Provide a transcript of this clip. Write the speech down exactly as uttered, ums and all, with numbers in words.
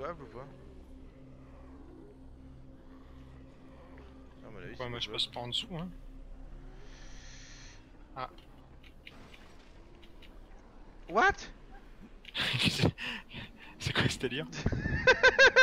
jouable ou pas? Ah, bah, Ouais, moi je passe pas en dessous, hein. Ah. What? C'est quoi ce délire?